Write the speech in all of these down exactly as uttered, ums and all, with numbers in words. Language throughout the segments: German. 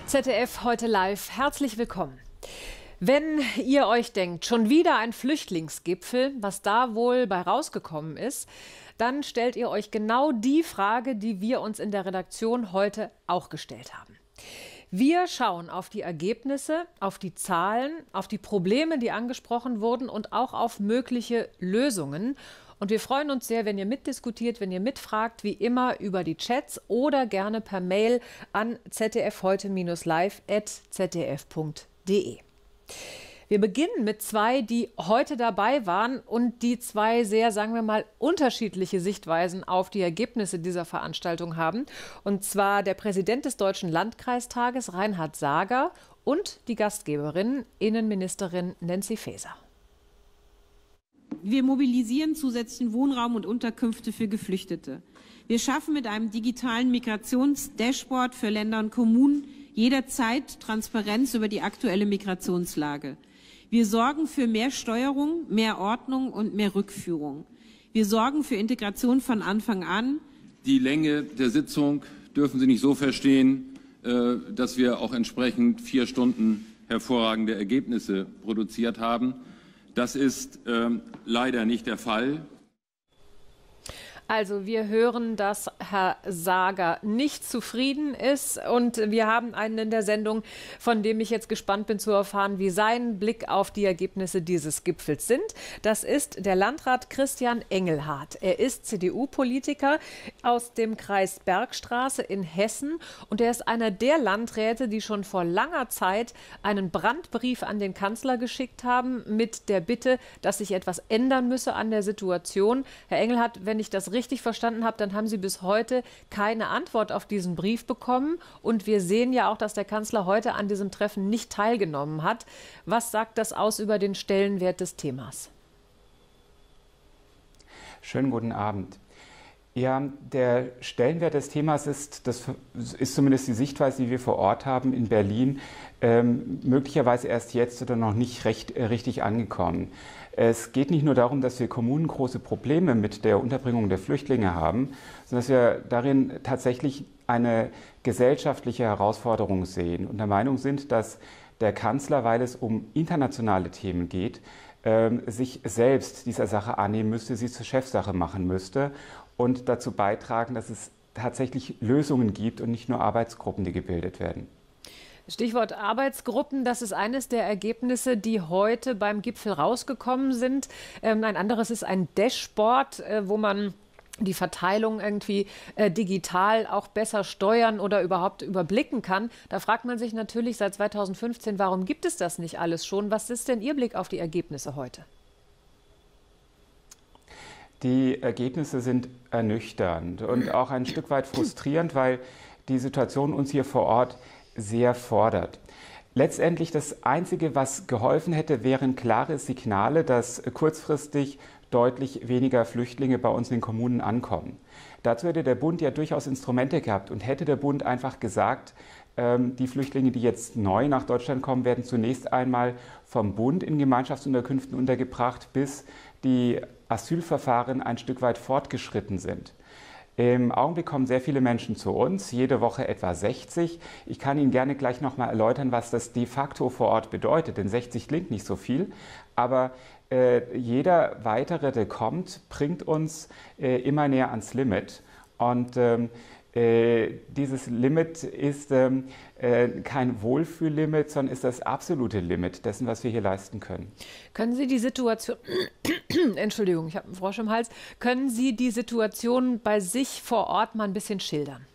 Z D F heute live. Herzlich willkommen. Wenn ihr euch denkt, schon wieder ein Flüchtlingsgipfel, was da wohl bei rausgekommen ist, dann stellt ihr euch genau die Frage, die wir uns in der Redaktion heute auch gestellt haben. Wir schauen auf die Ergebnisse, auf die Zahlen, auf die Probleme, die angesprochen wurden und auch auf mögliche Lösungen. Und wir freuen uns sehr, wenn ihr mitdiskutiert, wenn ihr mitfragt, wie immer über die Chats oder gerne per Mail an z d f heute live at z d f punkt d e. Wir beginnen mit zwei, die heute dabei waren und die zwei sehr, sagen wir mal, unterschiedliche Sichtweisen auf die Ergebnisse dieser Veranstaltung haben. Und zwar der Präsident des Deutschen Landkreistages, Reinhard Sager, und die Gastgeberin, Innenministerin Nancy Faeser. Wir mobilisieren zusätzlichen Wohnraum und Unterkünfte für Geflüchtete. Wir schaffen mit einem digitalen Migrationsdashboard für Länder und Kommunen jederzeit Transparenz über die aktuelle Migrationslage. Wir sorgen für mehr Steuerung, mehr Ordnung und mehr Rückführung. Wir sorgen für Integration von Anfang an. Die Länge der Sitzung dürfen Sie nicht so verstehen, dass wir auch entsprechend vier Stunden hervorragende Ergebnisse produziert haben. Das ist ähm, leider nicht der Fall. Also wir hören, dass Herr Sager nicht zufrieden ist, und wir haben einen in der Sendung, von dem ich jetzt gespannt bin zu erfahren, wie sein Blick auf die Ergebnisse dieses Gipfels sind. Das ist der Landrat Christian Engelhardt. Er ist C D U-Politiker aus dem Kreis Bergstraße in Hessen und er ist einer der Landräte, die schon vor langer Zeit einen Brandbrief an den Kanzler geschickt haben mit der Bitte, dass sich etwas ändern müsse an der Situation. Herr Engelhardt, wenn ich das richtig verstanden habe, dann haben Sie bis heute keine Antwort auf diesen Brief bekommen. Und wir sehen ja auch, dass der Kanzler heute an diesem Treffen nicht teilgenommen hat. Was sagt das aus über den Stellenwert des Themas? Schönen guten Abend. Ja, der Stellenwert des Themas ist, das ist zumindest die Sichtweise, die wir vor Ort haben in Berlin, ähm, möglicherweise erst jetzt oder noch nicht recht, äh, richtig angekommen. Es geht nicht nur darum, dass wir Kommunen große Probleme mit der Unterbringung der Flüchtlinge haben, sondern dass wir darin tatsächlich eine gesellschaftliche Herausforderung sehen und der Meinung sind, dass der Kanzler, weil es um internationale Themen geht, ähm, sich selbst dieser Sache annehmen müsste, sie zur Chefsache machen müsste und dazu beitragen, dass es tatsächlich Lösungen gibt und nicht nur Arbeitsgruppen, die gebildet werden. Stichwort Arbeitsgruppen, das ist eines der Ergebnisse, die heute beim Gipfel rausgekommen sind. Ähm, ein anderes ist ein Dashboard, äh, wo man die Verteilung irgendwie äh, digital auch besser steuern oder überhaupt überblicken kann. Da fragt man sich natürlich seit zweitausendfünfzehn, warum gibt es das nicht alles schon? Was ist denn Ihr Blick auf die Ergebnisse heute? Die Ergebnisse sind ernüchternd und auch ein Stück weit frustrierend, weil die Situation uns hier vor Ort sehr fordert. Letztendlich das Einzige, was geholfen hätte, wären klare Signale, dass kurzfristig deutlich weniger Flüchtlinge bei uns in den Kommunen ankommen. Dazu hätte der Bund ja durchaus Instrumente gehabt und hätte der Bund einfach gesagt, ähm, die Flüchtlinge, die jetzt neu nach Deutschland kommen, werden zunächst einmal vom Bund in Gemeinschaftsunterkünften untergebracht, bis die Asylverfahren ein Stück weit fortgeschritten sind. Im Augenblick kommen sehr viele Menschen zu uns, jede Woche etwa sechzig. Ich kann Ihnen gerne gleich noch mal erläutern, was das de facto vor Ort bedeutet, denn sechzig klingt nicht so viel, aber äh, jeder weitere, der kommt, bringt uns äh, immer näher ans Limit. Und ähm, äh, dieses Limit ist ähm, äh, kein Wohlfühllimit, sondern ist das absolute Limit dessen, was wir hier leisten können. Können Sie die Situation, Entschuldigung, ich habe einen Frosch im Hals, können Sie die Situation bei sich vor Ort mal ein bisschen schildern?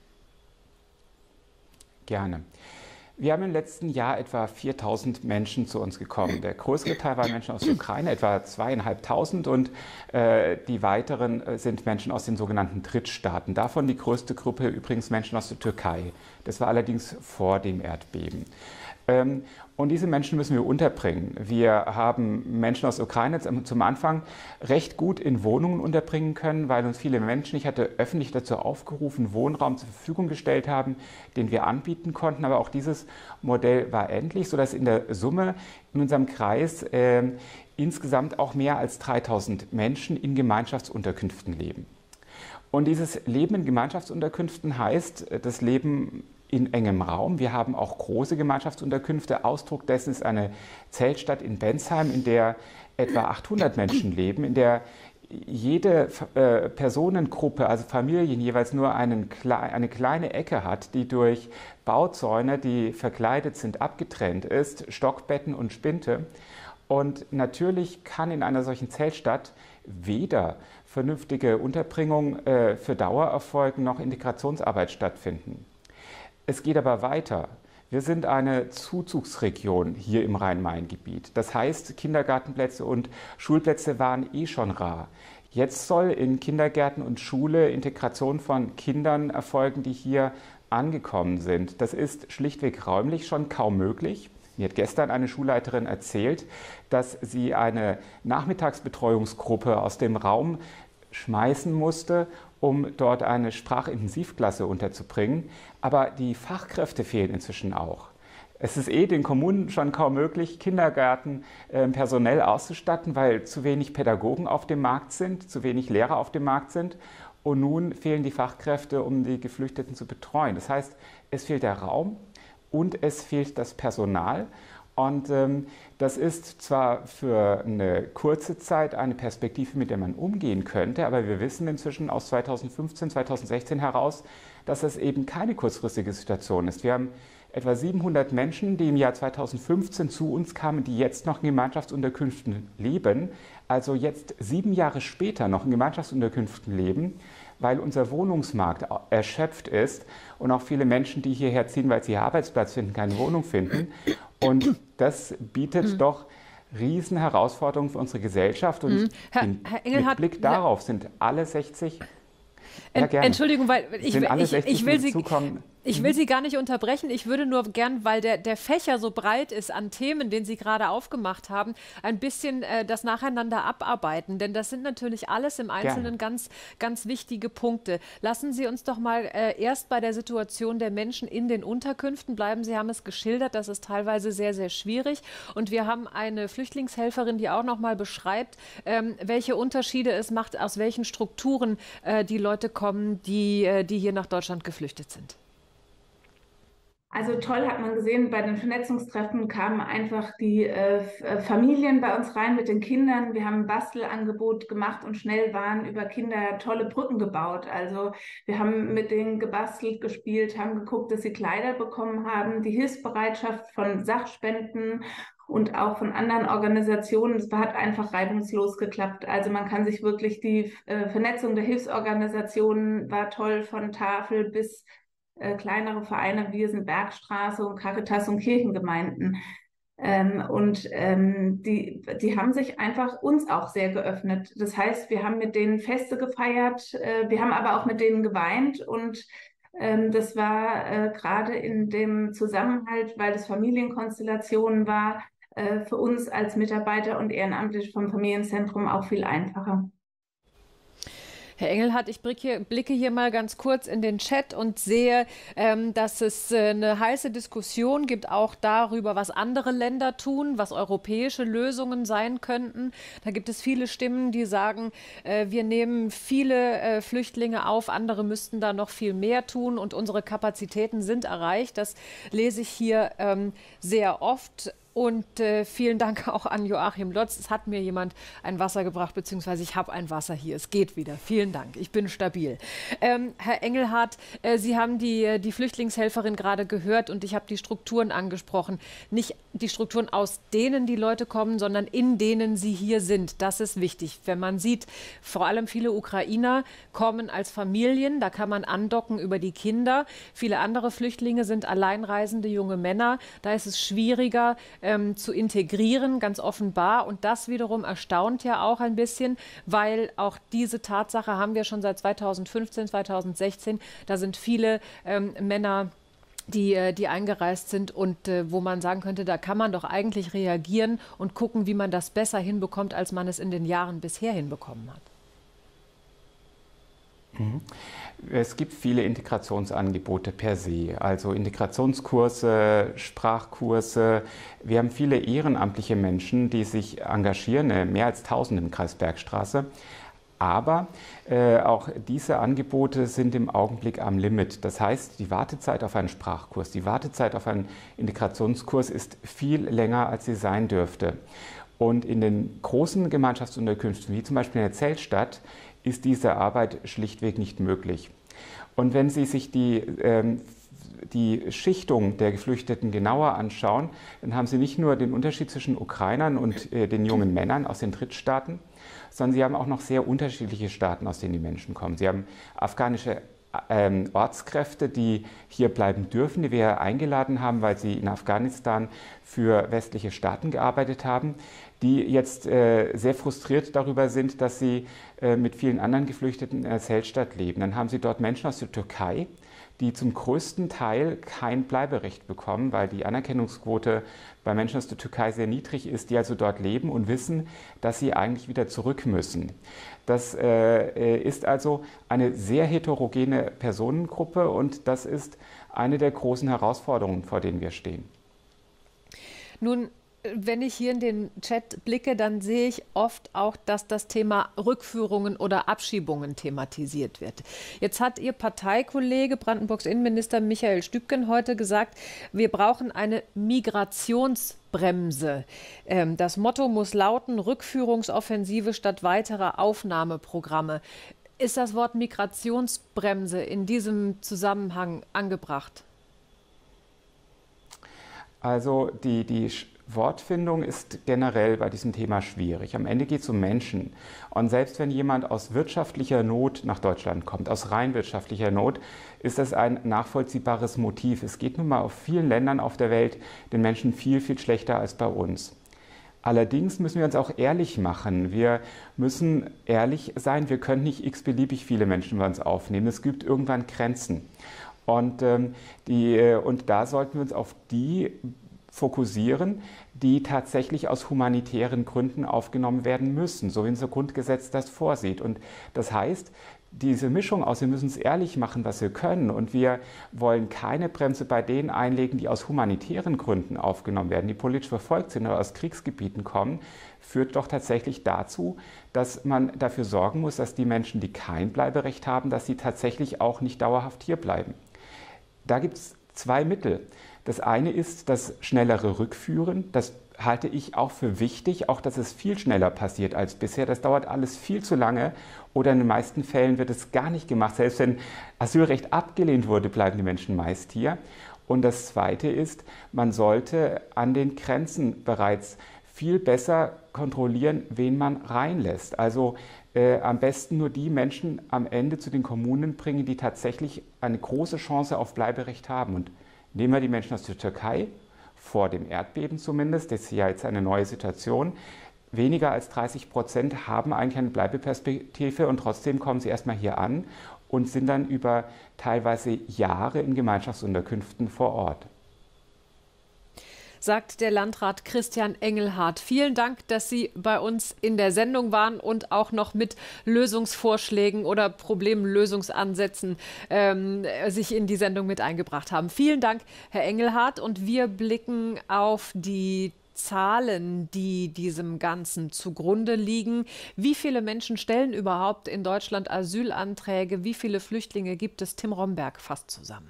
Gerne. Wir haben im letzten Jahr etwa viertausend Menschen zu uns gekommen. Der größere Teil waren Menschen aus der Ukraine, etwa zweieinhalbtausend, und äh, die weiteren äh, sind Menschen aus den sogenannten Drittstaaten. Davon die größte Gruppe übrigens Menschen aus der Türkei. Das war allerdings vor dem Erdbeben. Ähm, Und diese Menschen müssen wir unterbringen. Wir haben Menschen aus der Ukraine zum Anfang recht gut in Wohnungen unterbringen können, weil uns viele Menschen, ich hatte öffentlich dazu aufgerufen, Wohnraum zur Verfügung gestellt haben, den wir anbieten konnten. Aber auch dieses Modell war endlich, sodass in der Summe in unserem Kreis äh, insgesamt auch mehr als dreitausend Menschen in Gemeinschaftsunterkünften leben. Und dieses Leben in Gemeinschaftsunterkünften heißt, das Leben in engem Raum. Wir haben auch große Gemeinschaftsunterkünfte. Ausdruck dessen ist eine Zeltstadt in Bensheim, in der etwa achthundert Menschen leben, in der jede äh, Personengruppe, also Familien, jeweils nur einen, eine kleine Ecke hat, die durch Bauzäune, die verkleidet sind, abgetrennt ist, Stockbetten und Spinte. Und natürlich kann in einer solchen Zeltstadt weder vernünftige Unterbringung äh, für Dauer erfolgen, noch Integrationsarbeit stattfinden. Es geht aber weiter. Wir sind eine Zuzugsregion hier im Rhein-Main-Gebiet. Das heißt, Kindergartenplätze und Schulplätze waren eh schon rar. Jetzt soll in Kindergärten und Schule Integration von Kindern erfolgen, die hier angekommen sind. Das ist schlichtweg räumlich schon kaum möglich. Mir hat gestern eine Schulleiterin erzählt, dass sie eine Nachmittagsbetreuungsgruppe aus dem Raum schmeißen musste, um dort eine Sprachintensivklasse unterzubringen. Aber die Fachkräfte fehlen inzwischen auch. Es ist eh den Kommunen schon kaum möglich, Kindergärten äh, personell auszustatten, weil zu wenig Pädagogen auf dem Markt sind, zu wenig Lehrer auf dem Markt sind. Und nun fehlen die Fachkräfte, um die Geflüchteten zu betreuen. Das heißt, es fehlt der Raum und es fehlt das Personal. Und ähm, das ist zwar für eine kurze Zeit eine Perspektive, mit der man umgehen könnte, aber wir wissen inzwischen aus zweitausendfünfzehn, zweitausendsechzehn heraus, dass es eben keine kurzfristige Situation ist. Wir haben etwa siebenhundert Menschen, die im Jahr zweitausendfünfzehn zu uns kamen, die jetzt noch in Gemeinschaftsunterkünften leben, also jetzt sieben Jahre später noch in Gemeinschaftsunterkünften leben, weil unser Wohnungsmarkt erschöpft ist und auch viele Menschen, die hierher ziehen, weil sie Arbeitsplatz finden, keine Wohnung finden. Und das bietet mhm. doch Riesenherausforderungen für unsere Gesellschaft. Und mhm. Herr, in, Herr Engelhardt, mit Blick darauf sind alle sechzig... Ja, Ent, Entschuldigung, weil ich, ich, ich, will Sie, ich will Sie gar nicht unterbrechen. Ich würde nur gern, weil der, der Fächer so breit ist an Themen, den Sie gerade aufgemacht haben, ein bisschen äh, das nacheinander abarbeiten. Denn das sind natürlich alles im Einzelnen ganz, ganz wichtige Punkte. Lassen Sie uns doch mal äh, erst bei der Situation der Menschen in den Unterkünften bleiben. Sie haben es geschildert, das ist teilweise sehr, sehr schwierig. Und wir haben eine Flüchtlingshelferin, die auch noch mal beschreibt, ähm, welche Unterschiede es macht, aus welchen Strukturen äh, die Leute kommen, die, die hier nach Deutschland geflüchtet sind. Also toll hat man gesehen, bei den Vernetzungstreffen kamen einfach die äh, Familien bei uns rein mit den Kindern. Wir haben ein Bastelangebot gemacht und schnell waren über Kinder tolle Brücken gebaut. Also wir haben mit denen gebastelt, gespielt, haben geguckt, dass sie Kleider bekommen haben, die Hilfsbereitschaft von Sachspenden und auch von anderen Organisationen. Es hat einfach reibungslos geklappt. Also man kann sich wirklich, die äh, Vernetzung der Hilfsorganisationen war toll, von Tafel bis äh, kleinere Vereine, wir sind Bergstraße und Caritas und Kirchengemeinden. Ähm, und ähm, die, die haben sich einfach uns auch sehr geöffnet. Das heißt, wir haben mit denen Feste gefeiert, äh, wir haben aber auch mit denen geweint und ähm, das war äh, gerade in dem Zusammenhalt, weil es Familienkonstellationen war, für uns als Mitarbeiter und Ehrenamtliche vom Familienzentrum auch viel einfacher. Herr Engelhardt, ich blicke hier mal ganz kurz in den Chat und sehe, ähm, dass es äh, eine heiße Diskussion gibt, auch darüber, was andere Länder tun, was europäische Lösungen sein könnten. Da gibt es viele Stimmen, die sagen, äh, wir nehmen viele äh, Flüchtlinge auf, andere müssten da noch viel mehr tun und unsere Kapazitäten sind erreicht. Das lese ich hier ähm, sehr oft. Und äh, vielen Dank auch an Joachim Lotz. Es hat mir jemand ein Wasser gebracht, beziehungsweise ich habe ein Wasser hier. Es geht wieder. Vielen Dank. Ich bin stabil. Ähm, Herr Engelhardt, äh, Sie haben die, die Flüchtlingshelferin gerade gehört und ich habe die Strukturen angesprochen. Nicht die Strukturen, aus denen die Leute kommen, sondern in denen sie hier sind. Das ist wichtig. Wenn man sieht, vor allem viele Ukrainer kommen als Familien. Da kann man andocken über die Kinder. Viele andere Flüchtlinge sind alleinreisende junge Männer. Da ist es schwieriger, Ähm, zu integrieren, ganz offenbar. Und das wiederum erstaunt ja auch ein bisschen, weil auch diese Tatsache haben wir schon seit zweitausendfünfzehn, zweitausendsechzehn. Da sind viele ähm, Männer, die, die eingereist sind und äh, wo man sagen könnte, da kann man doch eigentlich reagieren und gucken, wie man das besser hinbekommt, als man es in den Jahren bisher hinbekommen hat. Es gibt viele Integrationsangebote per se, also Integrationskurse, Sprachkurse. Wir haben viele ehrenamtliche Menschen, die sich engagieren, mehr als tausend im Kreis Bergstraße. Aber äh, auch diese Angebote sind im Augenblick am Limit. Das heißt, die Wartezeit auf einen Sprachkurs, die Wartezeit auf einen Integrationskurs ist viel länger, als sie sein dürfte. Und in den großen Gemeinschaftsunterkünften, wie zum Beispiel in der Zeltstadt, ist diese Arbeit schlichtweg nicht möglich. Und wenn Sie sich die, ähm, die Schichtung der Geflüchteten genauer anschauen, dann haben Sie nicht nur den Unterschied zwischen Ukrainern und äh, den jungen Männern aus den Drittstaaten, sondern Sie haben auch noch sehr unterschiedliche Staaten, aus denen die Menschen kommen. Sie haben afghanische ähm, Ortskräfte, die hier bleiben dürfen, die wir eingeladen haben, weil sie in Afghanistan für westliche Staaten gearbeitet haben, die jetzt äh, sehr frustriert darüber sind, dass sie äh, mit vielen anderen Geflüchteten in der Zeltstadt leben. Dann haben Sie dort Menschen aus der Türkei, die zum größten Teil kein Bleiberecht bekommen, weil die Anerkennungsquote bei Menschen aus der Türkei sehr niedrig ist, die also dort leben und wissen, dass sie eigentlich wieder zurück müssen. Das äh, ist also eine sehr heterogene Personengruppe und das ist eine der großen Herausforderungen, vor denen wir stehen. Nun, wenn ich hier in den Chat blicke, dann sehe ich oft auch, dass das Thema Rückführungen oder Abschiebungen thematisiert wird. Jetzt hat Ihr Parteikollege, Brandenburgs Innenminister Michael Stübgen, heute gesagt, wir brauchen eine Migrationsbremse. Das Motto muss lauten, Rückführungsoffensive statt weiterer Aufnahmeprogramme. Ist das Wort Migrationsbremse in diesem Zusammenhang angebracht? Also die, die Wortfindung ist generell bei diesem Thema schwierig. Am Ende geht es um Menschen. Und selbst wenn jemand aus wirtschaftlicher Not nach Deutschland kommt, aus rein wirtschaftlicher Not, ist das ein nachvollziehbares Motiv. Es geht nun mal auf vielen Ländern auf der Welt den Menschen viel, viel schlechter als bei uns. Allerdings müssen wir uns auch ehrlich machen. Wir müssen ehrlich sein, wir können nicht x-beliebig viele Menschen bei uns aufnehmen. Es gibt irgendwann Grenzen. Und, ähm, die, äh, und da sollten wir uns auf die fokussieren, die tatsächlich aus humanitären Gründen aufgenommen werden müssen, so wie unser Grundgesetz das vorsieht. Und das heißt, diese Mischung aus, wir müssen es ehrlich machen, was wir können, und wir wollen keine Bremse bei denen einlegen, die aus humanitären Gründen aufgenommen werden, die politisch verfolgt sind oder aus Kriegsgebieten kommen, führt doch tatsächlich dazu, dass man dafür sorgen muss, dass die Menschen, die kein Bleiberecht haben, dass sie tatsächlich auch nicht dauerhaft hier bleiben. Da gibt es zwei Mittel. Das eine ist das schnellere Rückführen. Das halte ich auch für wichtig, auch dass es viel schneller passiert als bisher. Das dauert alles viel zu lange oder in den meisten Fällen wird es gar nicht gemacht. Selbst wenn Asylrecht abgelehnt wurde, bleiben die Menschen meist hier. Und das Zweite ist, man sollte an den Grenzen bereits viel besser kontrollieren, wen man reinlässt. Also äh, am besten nur die Menschen am Ende zu den Kommunen bringen, die tatsächlich eine große Chance auf Bleiberecht haben. Und nehmen wir die Menschen aus der Türkei, vor dem Erdbeben zumindest, das ist ja jetzt eine neue Situation. Weniger als dreißig Prozent haben eigentlich eine Bleibeperspektive und trotzdem kommen sie erstmal hier an und sind dann über teilweise Jahre in Gemeinschaftsunterkünften vor Ort. Sagt der Landrat Christian Engelhardt. Vielen Dank, dass Sie bei uns in der Sendung waren und auch noch mit Lösungsvorschlägen oder Problemlösungsansätzen ähm, sich in die Sendung mit eingebracht haben. Vielen Dank, Herr Engelhardt. Und wir blicken auf die Zahlen, die diesem Ganzen zugrunde liegen. Wie viele Menschen stellen überhaupt in Deutschland Asylanträge? Wie viele Flüchtlinge gibt es? Tim Romberg fasst zusammen.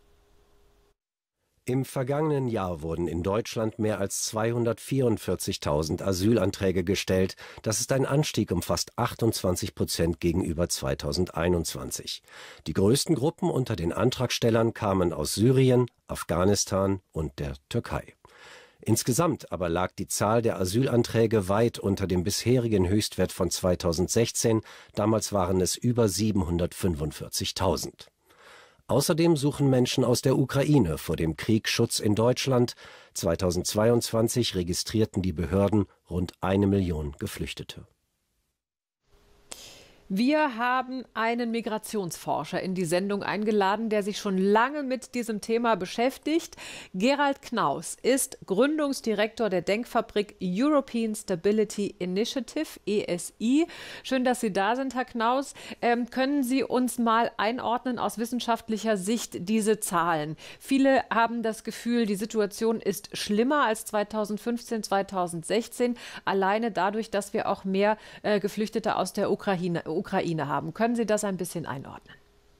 Im vergangenen Jahr wurden in Deutschland mehr als zweihundertvierundvierzigtausend Asylanträge gestellt. Das ist ein Anstieg um fast achtundzwanzig Prozent gegenüber zweitausendeinundzwanzig. Die größten Gruppen unter den Antragstellern kamen aus Syrien, Afghanistan und der Türkei. Insgesamt aber lag die Zahl der Asylanträge weit unter dem bisherigen Höchstwert von zweitausendsechzehn. Damals waren es über siebenhundertfünfundvierzigtausend. Außerdem suchen Menschen aus der Ukraine vor dem Krieg Schutz in Deutschland. zweitausendzweiundzwanzig registrierten die Behörden rund eine Million Geflüchtete. Wir haben einen Migrationsforscher in die Sendung eingeladen, der sich schon lange mit diesem Thema beschäftigt. Gerald Knaus ist Gründungsdirektor der Denkfabrik European Stability Initiative, E S I. Schön, dass Sie da sind, Herr Knaus. Ähm, können Sie uns mal einordnen aus wissenschaftlicher Sicht diese Zahlen? Viele haben das Gefühl, die Situation ist schlimmer als zweitausendfünfzehn, zweitausendsechzehn, alleine dadurch, dass wir auch mehr äh, Geflüchtete aus der Ukraine Ukraine haben. Können Sie das ein bisschen einordnen?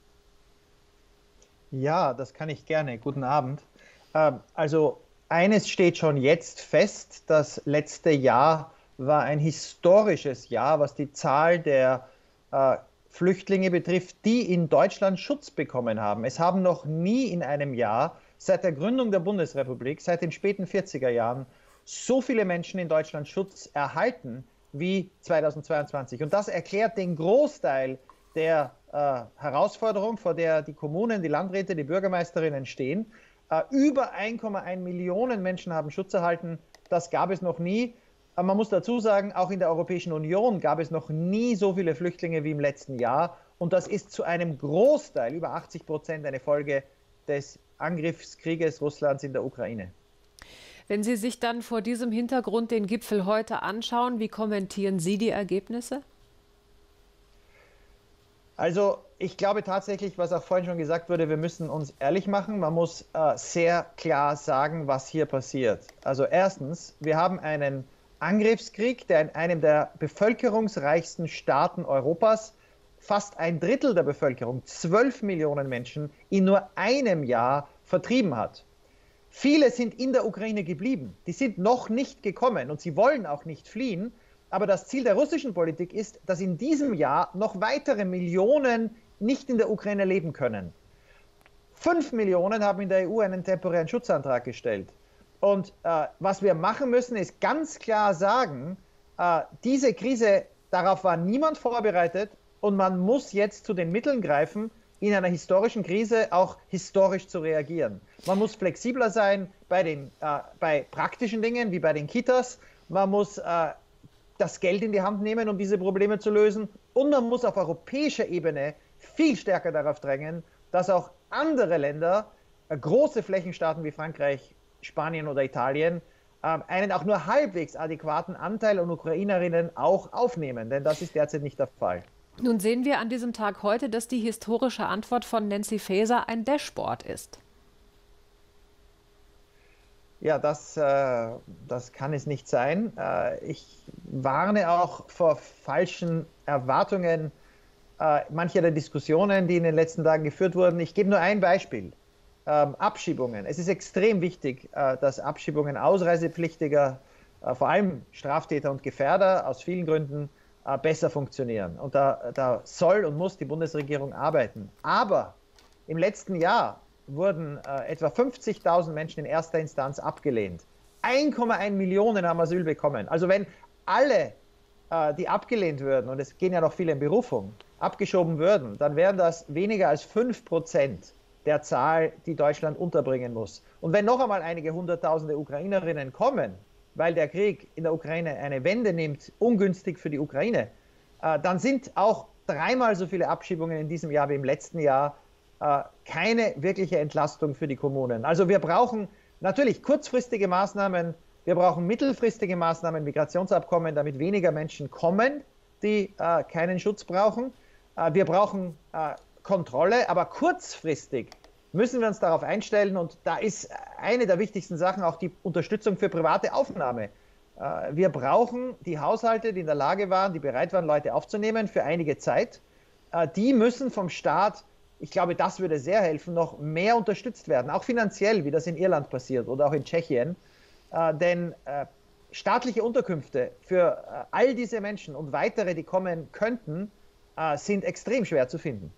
Ja, das kann ich gerne. Guten Abend. Also eines steht schon jetzt fest: Das letzte Jahr war ein historisches Jahr, was die Zahl der äh, Flüchtlinge betrifft, die in Deutschland Schutz bekommen haben. Es haben noch nie in einem Jahr seit der Gründung der Bundesrepublik, seit den späten vierziger Jahren, so viele Menschen in Deutschland Schutz erhalten wie zweitausendzweiundzwanzig. Und das erklärt den Großteil der äh, Herausforderung, vor der die Kommunen, die Landräte, die Bürgermeisterinnen stehen. Äh, über eins Komma eins Millionen Menschen haben Schutz erhalten. Das gab es noch nie. Aber man muss dazu sagen, auch in der Europäischen Union gab es noch nie so viele Flüchtlinge wie im letzten Jahr. Und das ist zu einem Großteil, über achtzig Prozent, eine Folge des Angriffskrieges Russlands in der Ukraine. Wenn Sie sich dann vor diesem Hintergrund den Gipfel heute anschauen, wie kommentieren Sie die Ergebnisse? Also ich glaube tatsächlich, was auch vorhin schon gesagt wurde, wir müssen uns ehrlich machen. Man muss äh, sehr klar sagen, was hier passiert. Also erstens, wir haben einen Angriffskrieg, der in einem der bevölkerungsreichsten Staaten Europas fast ein Drittel der Bevölkerung, zwölf Millionen Menschen, in nur einem Jahr vertrieben hat. Viele sind in der Ukraine geblieben. Die sind noch nicht gekommen und sie wollen auch nicht fliehen. Aber das Ziel der russischen Politik ist, dass in diesem Jahr noch weitere Millionen nicht in der Ukraine leben können. Fünf Millionen haben in der E U einen temporären Schutzantrag gestellt. Und äh, was wir machen müssen, ist ganz klar sagen, äh, diese Krise, darauf war niemand vorbereitet und man muss jetzt zu den Mitteln greifen, in einer historischen Krise auch historisch zu reagieren. Man muss flexibler sein bei, den, äh, bei praktischen Dingen wie bei den Kitas. Man muss äh, das Geld in die Hand nehmen, um diese Probleme zu lösen. Und man muss auf europäischer Ebene viel stärker darauf drängen, dass auch andere Länder, äh, große Flächenstaaten wie Frankreich, Spanien oder Italien, äh, einen auch nur halbwegs adäquaten Anteil an Ukrainerinnen auch aufnehmen. Denn das ist derzeit nicht der Fall. Nun sehen wir an diesem Tag heute, dass die historische Antwort von Nancy Faeser ein Dashboard ist. Ja, das, äh, das kann es nicht sein. Äh, ich warne auch vor falschen Erwartungen äh, mancher der Diskussionen, die in den letzten Tagen geführt wurden. Ich gebe nur ein Beispiel. Ähm, Abschiebungen. Es ist extrem wichtig, äh, dass Abschiebungen ausreisepflichtiger, äh, vor allem Straftäter und Gefährder, aus vielen Gründen äh, besser funktionieren. Und da, da soll und muss die Bundesregierung arbeiten. Aber im letzten Jahr wurden äh, etwa fünfzigtausend Menschen in erster Instanz abgelehnt. eins Komma eins Millionen haben Asyl bekommen. Also wenn alle, äh, die abgelehnt würden, und es gehen ja noch viele in Berufung, abgeschoben würden, dann wären das weniger als fünf Prozent der Zahl, die Deutschland unterbringen muss. Und wenn noch einmal einige Hunderttausende Ukrainerinnen kommen, weil der Krieg in der Ukraine eine Wende nimmt, ungünstig für die Ukraine, äh, dann sind auch dreimal so viele Abschiebungen in diesem Jahr wie im letzten Jahr äh, keine wirkliche Entlastung für die Kommunen. Also wir brauchen natürlich kurzfristige Maßnahmen, wir brauchen mittelfristige Maßnahmen, Migrationsabkommen, damit weniger Menschen kommen, die äh, keinen Schutz brauchen. Äh, wir brauchen äh, Kontrolle, aber kurzfristig müssen wir uns darauf einstellen, und da ist eine der wichtigsten Sachen auch die Unterstützung für private Aufnahme. Wir brauchen die Haushalte, die in der Lage waren, die bereit waren, Leute aufzunehmen für einige Zeit. Die müssen vom Staat, ich glaube, das würde sehr helfen, noch mehr unterstützt werden, auch finanziell, wie das in Irland passiert oder auch in Tschechien. Denn staatliche Unterkünfte für all diese Menschen und weitere, die kommen könnten, sind extrem schwer zu finden.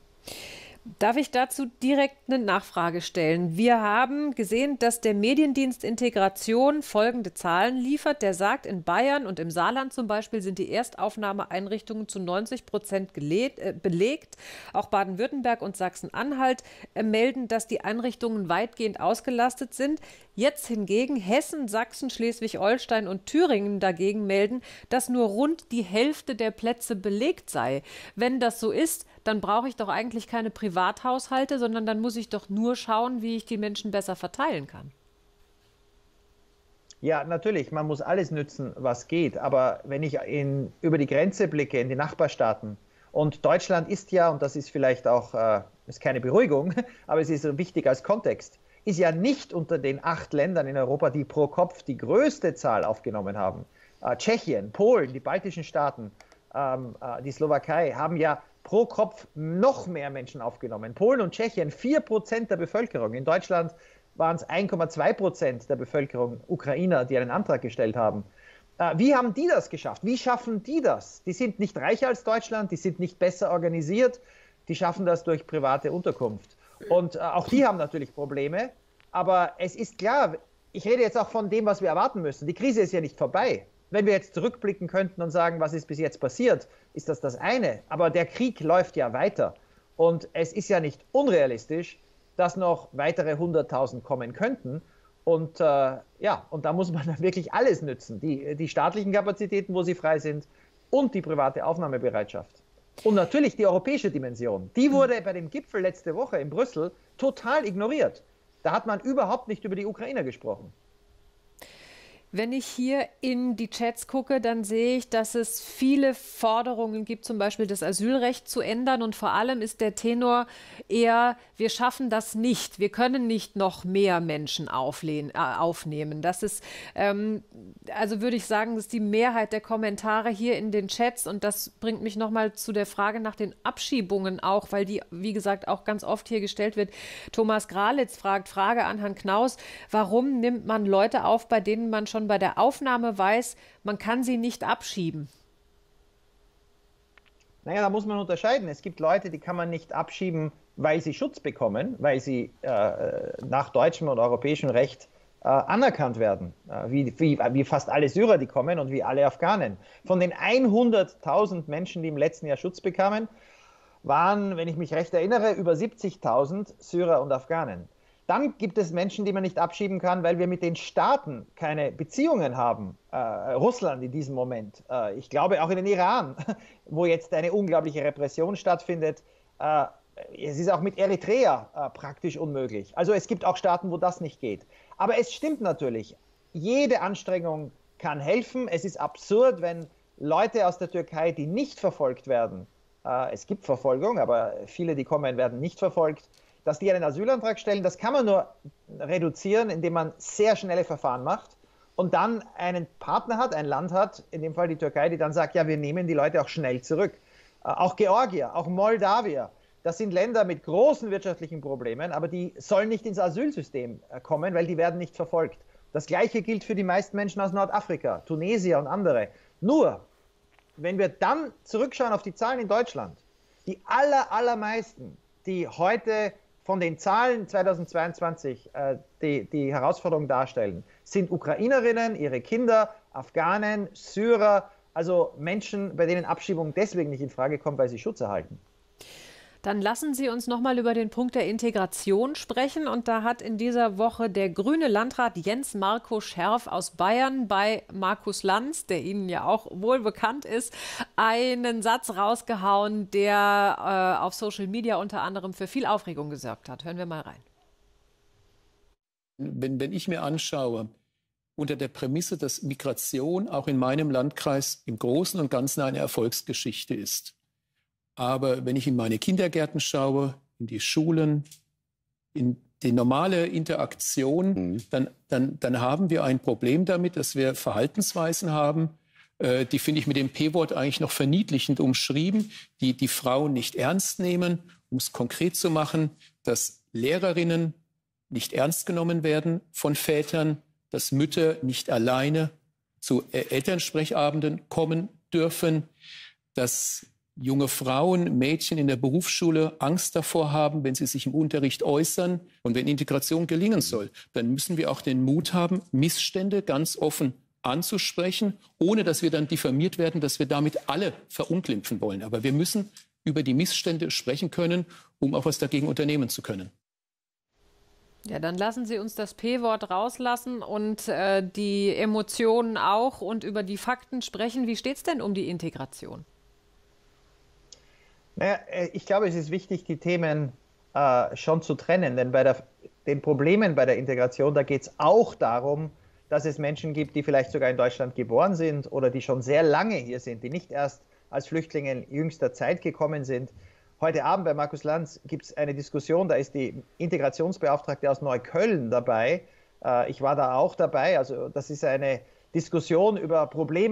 Darf ich dazu direkt eine Nachfrage stellen? Wir haben gesehen, dass der Mediendienst Integration folgende Zahlen liefert. Der sagt, in Bayern und im Saarland zum Beispiel sind die Erstaufnahmeeinrichtungen zu neunzig Prozent äh, belegt. Auch Baden-Württemberg und Sachsen-Anhalt äh, melden, dass die Einrichtungen weitgehend ausgelastet sind. Jetzt hingegen Hessen, Sachsen, Schleswig-Holstein und Thüringen dagegen melden, dass nur rund die Hälfte der Plätze belegt sei. Wenn das so ist, dann brauche ich doch eigentlich keine Privathaushalte, sondern dann muss ich doch nur schauen, wie ich die Menschen besser verteilen kann. Ja, natürlich, man muss alles nützen, was geht. Aber wenn ich in, über die Grenze blicke, in die Nachbarstaaten, und Deutschland ist ja, und das ist vielleicht auch, äh, ist keine Beruhigung, aber es ist wichtig als Kontext, ist ja nicht unter den acht Ländern in Europa, die pro Kopf die größte Zahl aufgenommen haben. Äh, Tschechien, Polen, die baltischen Staaten ähm, äh, die Slowakei haben ja pro Kopf noch mehr Menschen aufgenommen. Polen und Tschechien vier Prozent der Bevölkerung. In Deutschland waren es eins Komma zwei Prozent der Bevölkerung Ukrainer, die einen Antrag gestellt haben. Äh, wie haben die das geschafft? Wie schaffen die das? Die sind nicht reicher als Deutschland, die sind nicht besser organisiert, die schaffen das durch private Unterkunft. Und äh, auch die haben natürlich Probleme, aber es ist klar, ich rede jetzt auch von dem, was wir erwarten müssen. Die Krise ist ja nicht vorbei. Wenn wir jetzt zurückblicken könnten und sagen, was ist bis jetzt passiert, ist das das eine. Aber der Krieg läuft ja weiter. Und es ist ja nicht unrealistisch, dass noch weitere hunderttausend kommen könnten. Und äh, ja, und da muss man dann wirklich alles nützen. Die, die staatlichen Kapazitäten, wo sie frei sind, und die private Aufnahmebereitschaft. Und natürlich die europäische Dimension. Die wurde bei dem Gipfel letzte Woche in Brüssel total ignoriert. Da hat man überhaupt nicht über die Ukrainer gesprochen. Wenn ich hier in die Chats gucke, dann sehe ich, dass es viele Forderungen gibt, zum Beispiel das Asylrecht zu ändern. Und vor allem ist der Tenor eher, wir schaffen das nicht. Wir können nicht noch mehr Menschen auflehnen, äh, aufnehmen. Das ist, ähm, also würde ich sagen, das ist die Mehrheit der Kommentare hier in den Chats. Und das bringt mich nochmal zu der Frage nach den Abschiebungen auch, weil die, wie gesagt, auch ganz oft hier gestellt wird. Thomas Gralitz fragt, Frage an Herrn Knaus, warum nimmt man Leute auf, bei denen man schon bei der Aufnahme weiß, man kann sie nicht abschieben? Naja, da muss man unterscheiden. Es gibt Leute, die kann man nicht abschieben, weil sie Schutz bekommen, weil sie äh, nach deutschem und europäischem Recht äh, anerkannt werden, äh, wie, wie, wie fast alle Syrer, die kommen und wie alle Afghanen. Von den hunderttausend Menschen, die im letzten Jahr Schutz bekamen, waren, wenn ich mich recht erinnere, über siebzigtausend Syrer und Afghanen. Dann gibt es Menschen, die man nicht abschieben kann, weil wir mit den Staaten keine Beziehungen haben. Äh, Russland in diesem Moment. Äh, ich glaube auch in den Iran, wo jetzt eine unglaubliche Repression stattfindet. Äh, es ist auch mit Eritrea äh, praktisch unmöglich. Also es gibt auch Staaten, wo das nicht geht. Aber es stimmt natürlich, jede Anstrengung kann helfen. Es ist absurd, wenn Leute aus der Türkei, die nicht verfolgt werden, äh, es gibt Verfolgung, aber viele, die kommen, werden nicht verfolgt, dass die einen Asylantrag stellen. Das kann man nur reduzieren, indem man sehr schnelle Verfahren macht und dann einen Partner hat, ein Land hat, in dem Fall die Türkei, die dann sagt, ja, wir nehmen die Leute auch schnell zurück. Äh, auch Georgier, auch Moldawien, das sind Länder mit großen wirtschaftlichen Problemen, aber die sollen nicht ins Asylsystem äh, kommen, weil die werden nicht verfolgt. Das Gleiche gilt für die meisten Menschen aus Nordafrika, Tunesier und andere. Nur, wenn wir dann zurückschauen auf die Zahlen in Deutschland, die aller, allermeisten, die heute von den Zahlen zweitausendzweiundzwanzig äh, die, die Herausforderung darstellen, sind Ukrainerinnen, ihre Kinder, Afghanen, Syrer, also Menschen, bei denen Abschiebung deswegen nicht in Frage kommt, weil sie Schutz erhalten. Dann lassen Sie uns noch mal über den Punkt der Integration sprechen. Und da hat in dieser Woche der grüne Landrat Jens Marco Scherf aus Bayern bei Markus Lanz, der Ihnen ja auch wohl bekannt ist, einen Satz rausgehauen, der äh, auf Social Media unter anderem für viel Aufregung gesorgt hat. Hören wir mal rein. Wenn, wenn ich mir anschaue, unter der Prämisse, dass Migration auch in meinem Landkreis im Großen und Ganzen eine Erfolgsgeschichte ist, aber wenn ich in meine Kindergärten schaue, in die Schulen, in die normale Interaktion, mhm. dann, dann, dann haben wir ein Problem damit, dass wir Verhaltensweisen haben, äh, die finde ich mit dem P-Wort eigentlich noch verniedlichend umschrieben, die die Frauen nicht ernst nehmen, um es konkret zu machen, dass Lehrerinnen nicht ernst genommen werden von Vätern, dass Mütter nicht alleine zu äh, Elternsprechabenden kommen dürfen, dass junge Frauen, Mädchen in der Berufsschule Angst davor haben, wenn sie sich im Unterricht äußern. Und wenn Integration gelingen soll, dann müssen wir auch den Mut haben, Missstände ganz offen anzusprechen, ohne dass wir dann diffamiert werden, dass wir damit alle verunglimpfen wollen. Aber wir müssen über die Missstände sprechen können, um auch was dagegen unternehmen zu können. Ja, dann lassen Sie uns das P-Wort rauslassen und äh, die Emotionen auch und über die Fakten sprechen. Wie steht es denn um die Integration? Naja, ich glaube, es ist wichtig, die Themen äh, schon zu trennen, denn bei der, den Problemen bei der Integration, da geht es auch darum, dass es Menschen gibt, die vielleicht sogar in Deutschland geboren sind oder die schon sehr lange hier sind, die nicht erst als Flüchtlinge in jüngster Zeit gekommen sind. Heute Abend bei Markus Lanz gibt es eine Diskussion, da ist die Integrationsbeauftragte aus Neukölln dabei. Äh, ich war da auch dabei, also das ist eine Diskussion über Probleme,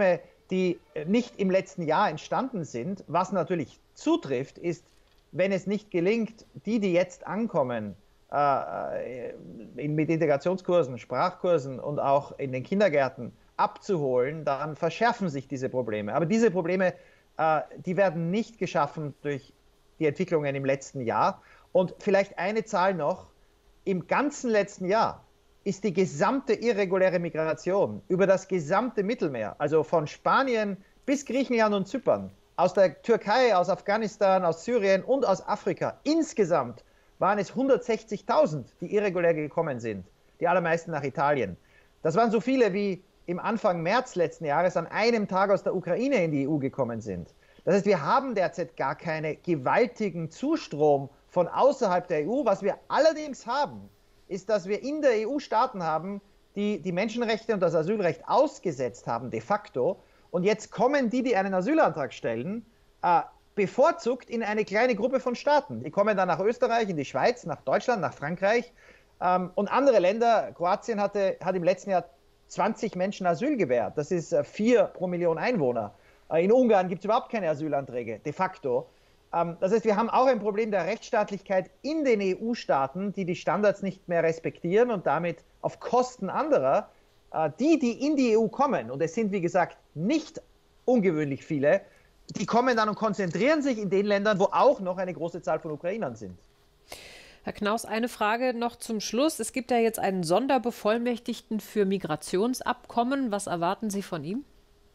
die nicht im letzten Jahr entstanden sind. Was natürlich zutrifft, ist, wenn es nicht gelingt, die, die jetzt ankommen, äh, in, mit Integrationskursen, Sprachkursen und auch in den Kindergärten abzuholen, dann verschärfen sich diese Probleme. Aber diese Probleme, äh, die werden nicht geschaffen durch die Entwicklungen im letzten Jahr. Und vielleicht eine Zahl noch, im ganzen letzten Jahr ist die gesamte irreguläre Migration über das gesamte Mittelmeer, also von Spanien bis Griechenland und Zypern, aus der Türkei, aus Afghanistan, aus Syrien und aus Afrika, insgesamt waren es hundertsechzigtausend, die irregulär gekommen sind, die allermeisten nach Italien. Das waren so viele, wie im Anfang März letzten Jahres an einem Tag aus der Ukraine in die E U gekommen sind. Das heißt, wir haben derzeit gar keinen gewaltigen Zustrom von außerhalb der E U. Was wir allerdings haben, ist, dass wir in der E U Staaten haben, die die Menschenrechte und das Asylrecht ausgesetzt haben, de facto. Und jetzt kommen die, die einen Asylantrag stellen, äh, bevorzugt in eine kleine Gruppe von Staaten. Die kommen dann nach Österreich, in die Schweiz, nach Deutschland, nach Frankreich. Ähm, und andere Länder, Kroatien hatte, hat im letzten Jahr zwanzig Menschen Asyl gewährt. Das ist äh, vier pro Million Einwohner. Äh, in Ungarn gibt es überhaupt keine Asylanträge, de facto. Das heißt, wir haben auch ein Problem der Rechtsstaatlichkeit in den E U-Staaten, die die Standards nicht mehr respektieren und damit auf Kosten anderer, die, die in die E U kommen, und es sind, wie gesagt, nicht ungewöhnlich viele, die kommen dann und konzentrieren sich in den Ländern, wo auch noch eine große Zahl von Ukrainern sind. Herr Knaus, eine Frage noch zum Schluss. Es gibt ja jetzt einen Sonderbevollmächtigten für Migrationsabkommen. Was erwarten Sie von ihm?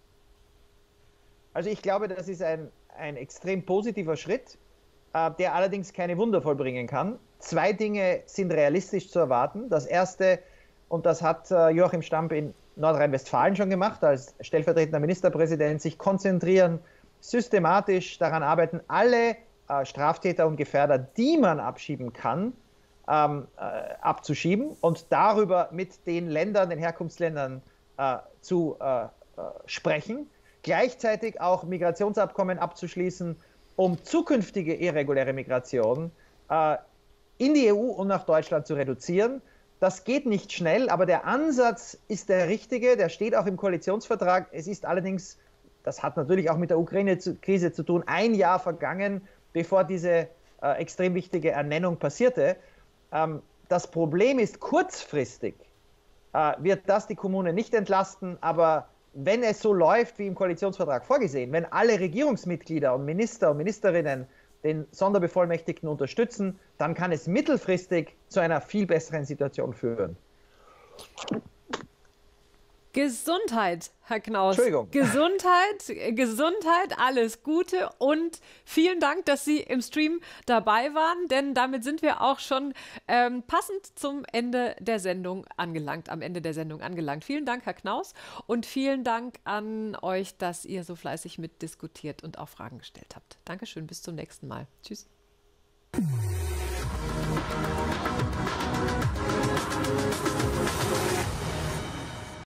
Also ich glaube, das ist ein ein extrem positiver Schritt, äh, der allerdings keine Wunder vollbringen kann. Zwei Dinge sind realistisch zu erwarten. Das erste, und das hat äh, Joachim Stamp in Nordrhein-Westfalen schon gemacht, als stellvertretender Ministerpräsident, sich konzentrieren, systematisch daran arbeiten, alle äh, Straftäter und Gefährder, die man abschieben kann, ähm, äh, abzuschieben und darüber mit den Ländern, den Herkunftsländern äh, zu äh, äh, sprechen. Gleichzeitig auch Migrationsabkommen abzuschließen, um zukünftige irreguläre Migration äh, in die E U und nach Deutschland zu reduzieren. Das geht nicht schnell, aber der Ansatz ist der richtige, der steht auch im Koalitionsvertrag. Es ist allerdings, das hat natürlich auch mit der Ukraine-Krise zu tun, ein Jahr vergangen, bevor diese äh, extrem wichtige Ernennung passierte. Ähm, das Problem ist, kurzfristig äh, wird das die Kommunen nicht entlasten, aber wenn es so läuft, wie im Koalitionsvertrag vorgesehen, wenn alle Regierungsmitglieder und Minister und Ministerinnen den Sonderbevollmächtigten unterstützen, dann kann es mittelfristig zu einer viel besseren Situation führen. Gesundheit, Herr Knaus. Entschuldigung. Gesundheit, Gesundheit, alles Gute und vielen Dank, dass Sie im Stream dabei waren, denn damit sind wir auch schon ähm, passend zum Ende der Sendung angelangt, am Ende der Sendung angelangt. Vielen Dank, Herr Knaus, und vielen Dank an euch, dass ihr so fleißig mitdiskutiert und auch Fragen gestellt habt. Dankeschön, bis zum nächsten Mal. Tschüss.